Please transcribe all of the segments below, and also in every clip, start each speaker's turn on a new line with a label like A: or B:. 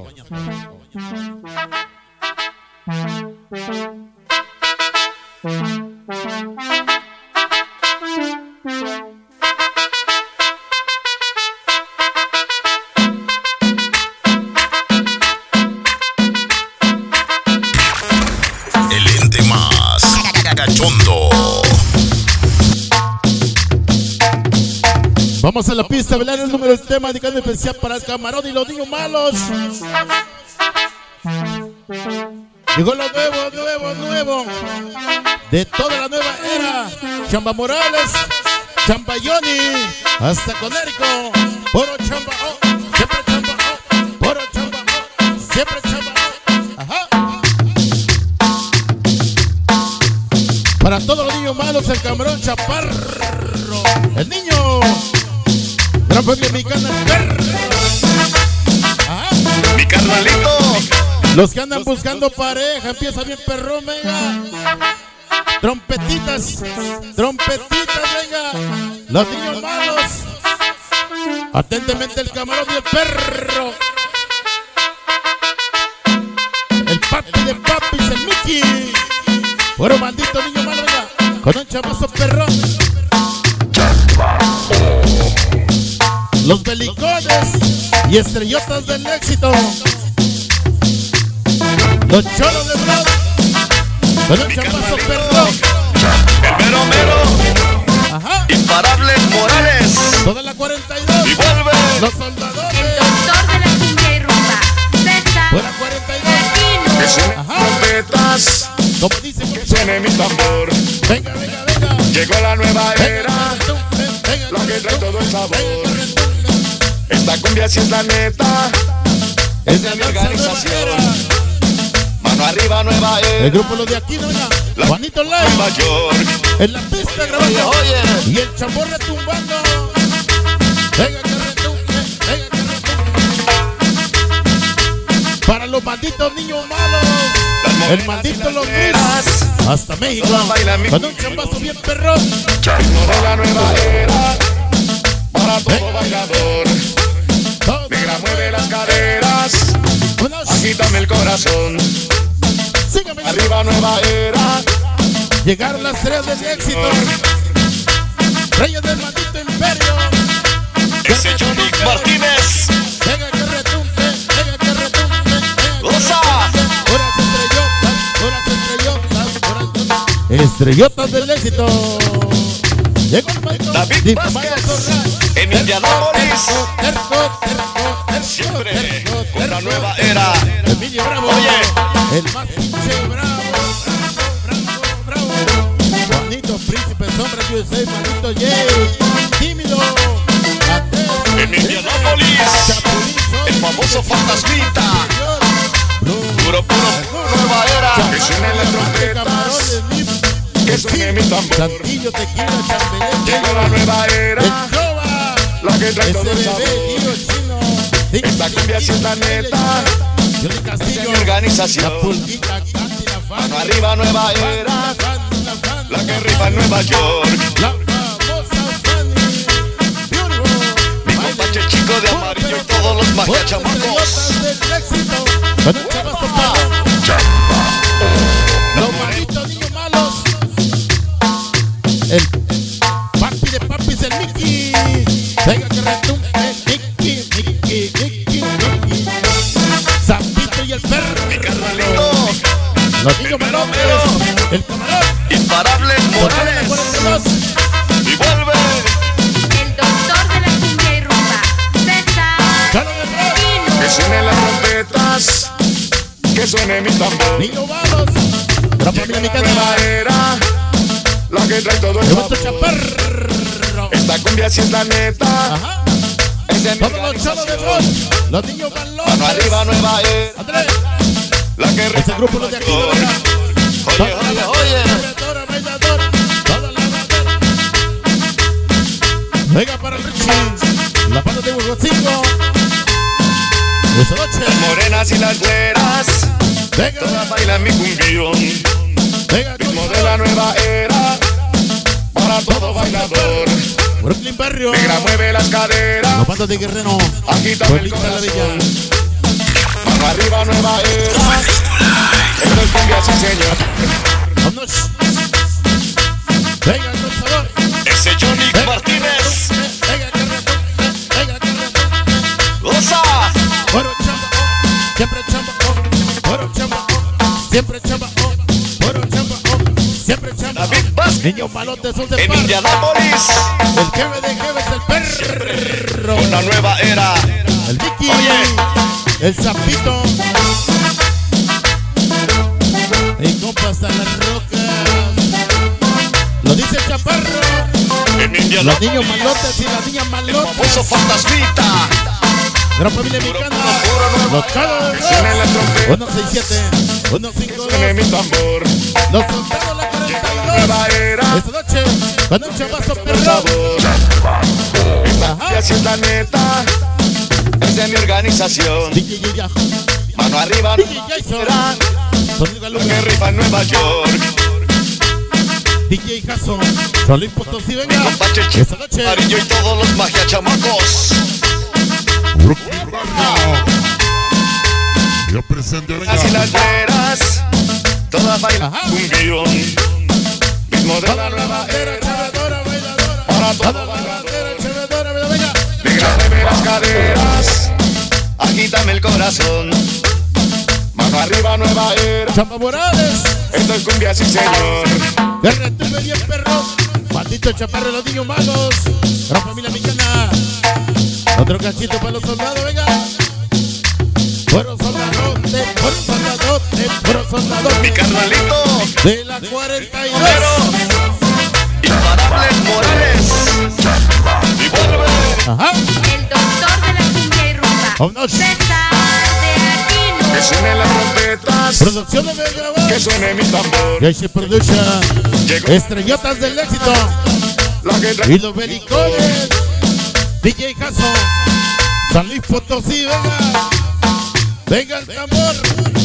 A: El ente más cachondo.
B: Vamos a la pista a bailar el número del tema dedicado especial para el camarón y los niños malos. Llegó lo nuevo de toda la nueva era. Chamba Morales, Chamba Johnny, hasta Conérico. Puro chamba, siempre chamba, puro chamba, siempre chamba. Ajá. Para todos los niños malos, el camarón Chaparro, el niño. Gran familia mexicana, el perro. Ajá.
A: Mi carnalito.
B: Los que andan buscando pareja, empieza bien perrón, venga. Trompetitas, venga. Los niños malos. Atentamente el camarón y el perro. El papi de papis, el Mickey. Puro bandito, niño malo, venga. Con un chamazo perrón. Los belicones y estrellotas del éxito. Los cholos de Brad, con un chamazo perrón.
A: El mero.
B: Ajá.
A: Imparable Morales.
B: Toda la 42.
A: Y vuelve.
B: Los soldadores.
C: El doctor de la cumbia y rumba, César
B: Fuera 42.
A: Que suenen
B: Ajá.
A: trompetas.
B: Como dice,
A: Que suene mi tambor.
B: venga.
A: Llegó la nueva era.
B: Venga,
A: La que trae todo el sabor.
B: venga.
A: Esta cumbia sí es la neta. Es de mi organización. Mano arriba, nueva era.
B: El grupo Los de aquí, no, venga. Juanito
A: Nueva
B: Live.
A: York.
B: En la pista grabando.
A: Oye.
B: Y el chambón retumbando. Venga que retumbe. Para los malditos niños malos. El maldito Los Gris. Hasta México.
A: Todas bailan mi
B: Con un chambazo bien perrón.
A: Ritmo de la nueva era. Para todo bailador.
B: Todo.
A: Negra mueve las caderas.
B: Vámonos.
A: Agítame el corazón.
B: Sígame.
A: Arriba nueva era.
B: Llegaron las tres del éxito. Reyes del maldito imperio.
A: Ese Johnny Martínez.
B: Venga que retumbe. Venga que retumbe.
A: Goza.
B: Estrellotas del éxito. Llegó el maestro
A: David Vázquez. En Indianápolis.
B: Terco.
A: Siempre con la nueva era.
B: Emilio Bravo.
A: Oye.
B: El más pinche bravo. Juanito, Príncipe Sombra, USA, Manito J. Tímido.
A: En Indianápolis.
B: Chapulín,
A: El famoso fantasmita. Puro, nueva era. Que suenen las trompetas. Que suene mi tambor.
B: Santillo, tequila, chambelán.
A: Llegó la nueva era.
B: El Cloba.
A: La que trae todo el
B: SBB,
A: sabor.
B: Guido Chino.
A: Esta cumbia sí es la neta.
B: Johnny
A: Es de
B: Castillo.
A: mi organización.
B: La pulguita, Katy, la fan.
A: Mano arriba nueva era. La que rifa en Nueva York.
B: La famosa Fanny. Beautiful.
A: Mi compadre el chico de amarillo y todos los magachamacos.
B: Del éxito. Con un chamazo perrón. Los malditos niños malos. El papi de papis, el Mickey. Venga que retumbe. Mickey. Zapito y el perro.
A: Mi carnalito.
B: Los niños malones. El camarón.
A: Imparable Morales.
B: 42.
A: Y vuelve.
C: el doctor de la cumbia y rumba, César
B: Chalo de Bravo.
A: Que suenen las trompetas. Que suene mi tambor.
B: Niños malos. Gran familia
A: La
B: mexicana.
A: nueva era. La que trae todo el
B: El otro
A: sabor.
B: chaparro.
A: Esta cumbia sí es la neta.
B: Ajá.
A: Es de mi
B: Todos los chavos de Bron.
A: organización.
B: Los niños malos.
A: Mano arriba nueva era.
B: Andrés.
A: La que rifa
B: Ese grupo los de aquí. ¿Verdad?
A: Oye.
B: Bailadora, bailadora, toda la bandera. Venga para Richie. La pata de Hugo 5. Esta noche.
A: Las morenas y las güeras.
B: Venga,
A: Todas bailan mi cumbión.
B: venga,
A: Ritmo de la nueva era. Para todo bailador.
B: Brooklyn Barrio.
A: Negra mueve las caderas.
B: Los bandos de Guerrero.
A: Agita el
B: Pueblita la Villa.
A: corazón. Mano arriba nueva era. Esto es cumbia, sí señor.
B: Vámonos. Venga, con sabor.
A: Ese Johnny Martínez.
B: Venga, venga,
A: Goza.
B: Puro chamba, siempre chamba, puro chamba, siempre chamba, puro chamba, siempre chamba.
A: David Vázquez.
B: Niños malotes son de
A: En
B: par.
A: Indianápolis.
B: El jefe de jefes, el perro.
A: Una nueva era.
B: El Vicky.
A: Oye.
B: El Zapito. Y compa hasta las rocas. Lo dice el Chaparro.
A: En
B: Los
A: Indianápolis.
B: niños malotes y las niñas
A: El
B: malotes.
A: famoso fantasmita.
B: Gran familia mexicana. Los calos.
A: Que suene la trompeta.
B: 167.
A: Que
B: 152.
A: suene mi tambor.
B: Los soldados la
A: Llegó la
B: 42.
A: nueva era.
B: Esta noche con un chamazo
A: Con
B: perro.
A: sabor.
B: Ajá.
A: Y así es la neta. Es de mi organización.
B: DJ Yajo.
A: Mano arriba,
B: DJ Jason.
A: era.
B: Sonido
A: Lo que
B: Luna.
A: rifa en Nueva York.
B: DJ Jason. San Luis Potosí,
A: Mi
B: venga.
A: compa
B: Esta
A: Cheche,
B: noche.
A: Amarillo y todos los magia chamacos.
B: Yo presente, venga.
A: Así las veras. Todas bailan
B: Ajá.
A: cumbión. Ritmo de
B: Toda
A: la
B: la
A: nueva
B: bandera,
A: era.
B: chavedora, bailadora.
A: Para
B: Toda
A: todo
B: la
A: bailador.
B: bandera, chavedora, venga.
A: Déjame las caderas. Agítame el corazón. Mano arriba, nueva era.
B: Chamba Morales.
A: Esto es cumbia, sí señor.
B: Guerra, tuve bien perros. Maldito Chaparro, los niños malos. Gran familia mexicana. Otro cachito para los soldados, venga. Puro soldadote, puro soldadote, puro
A: Mi
B: soldadote.
A: carnalito.
B: De la 42.
A: Pero imparable Morales. Y vuelve.
B: Ajá.
C: El doctor de la cumbia y rumba.
B: Vámonos.
C: César de
A: Que
C: Aquino.
A: suenen las trompetas.
B: Producción de Mega.
A: Que suene mi tambor.
B: Y ahí se produce
A: Llegó
B: Estrellotas del Éxito.
A: la que trae.
B: Y los belicones. DJ Jason. San Luis Potosí, venga. Venga el tambor.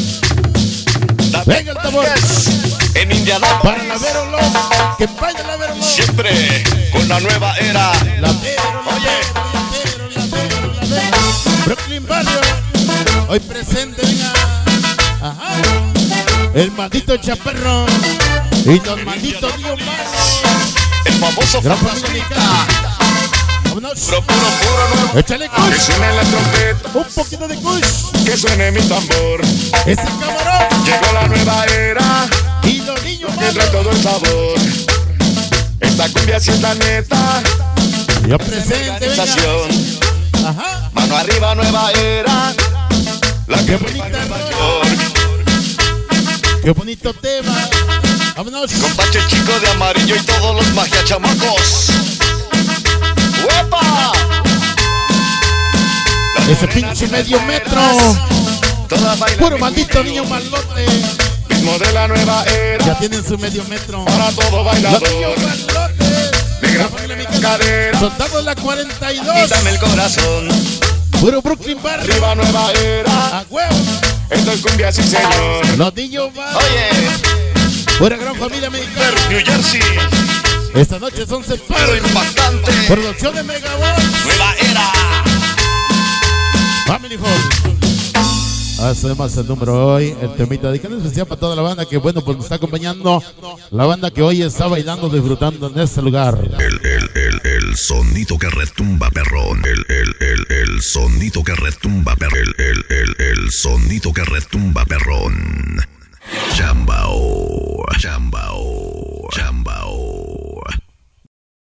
B: Venga el tambor.
A: En
B: Para
A: Indianápolis.
B: la Verolo. Que vaya la Verolo.
A: Siempre con la nueva era.
B: La Vero, la Vero, la Vero, la Vero. Brooklyn Barrio. Hoy presente, venga. Ajá. El maldito Chaparro. Y los malditos Dios más.
A: El famoso
B: Gran familia
A: fantasmita.
B: mexicana. Vámonos.
A: Pero puro nuevo.
B: Échale
A: Que
B: kush.
A: suene la trompeta.
B: Un poquito de kush.
A: Que suene mi tambor.
B: Ese camarón.
A: Llegó la nueva era.
B: Y los niños
A: Que trae
B: malos.
A: todo el sabor. Esta cumbia sí es la neta.
B: Yo
A: De mi
B: presente, venga.
A: organización.
B: Ajá.
A: Mano arriba, nueva era. La que
B: Qué
A: rifa en
B: bonita
A: Nueva
B: rola.
A: York.
B: Qué bonito tema. Vámonos.
A: Compache chico de amarillo y todos los magia chamacos. ¡Uepa!
B: Ese pinche medio metro.
A: Todas bailan
B: Puro
A: mi
B: maldito
A: cumbión.
B: niño malote.
A: Ritmo de la nueva era.
B: Ya tienen su medio metro.
A: Para todo
B: Los
A: bailador.
B: niños malotes.
A: De gran familia mi cadera.
B: Soldados la 42.
A: Quítame el corazón.
B: Puro Brooklyn Barrio.
A: Arriba nueva era.
B: A huevo.
A: Esto es cumbia, sí señor.
B: Los niños malos.
A: Oye,
B: Pura gran familia mexicana.
A: New Jersey.
B: Esta noche son
A: Pero
B: separos.
A: impactante.
B: Producción de Megabox.
A: Nueva era.
B: Family Hall. Hacemos el número hoy, el temita dedicado especial para toda la banda que bueno pues nos está acompañando, la banda que hoy está bailando, disfrutando en este lugar.
D: El sonido que retumba perrón. El sonido que retumba perrón. El sonido que retumba perrón. Chambao. Chambao.